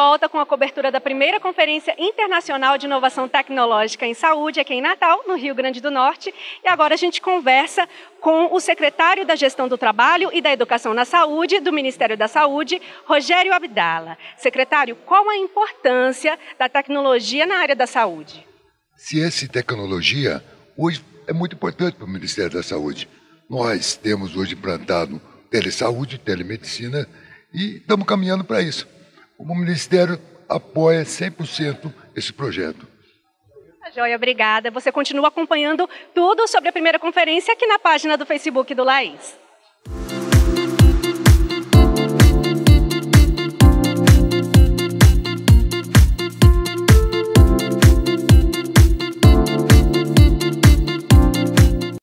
volta com a cobertura da primeira Conferência Internacional de Inovação Tecnológica em Saúde, aqui em Natal, no Rio Grande do Norte. E agora a gente conversa com o secretário da Gestão do Trabalho e da Educação na Saúde, do Ministério da Saúde, Rogério Abdala. Secretário, qual a importância da tecnologia na área da saúde? Ciência e tecnologia hoje é muito importante para o Ministério da Saúde. Nós temos hoje implantado telesaúde, telemedicina e estamos caminhando para isso. O Ministério apoia 100% esse projeto. Joia, obrigada. Você continua acompanhando tudo sobre a primeira conferência aqui na página do Facebook do Laís.